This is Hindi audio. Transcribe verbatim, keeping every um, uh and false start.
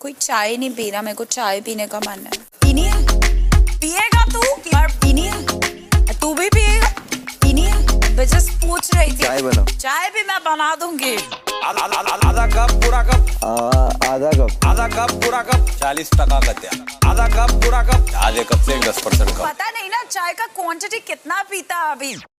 कोई चाय नहीं पी रहा, मेरे को चाय पीने का मन है। पीनी है? पिएगा तू? यार पीनी है? तू भी पिएगा? पीनी है? मैं जस्ट पूछ रही थी। चाय बनाओ। चाय भी मैं बना दूंगी। आधा आधा कप पूरा कप। आधा कप आधा कप पूरा कप चालीस टका का। आधा कप पूरा कप आधे कप से दस परसेंट कप। पता नहीं ना चाय का क्वांटिटी कितना पीता अभी।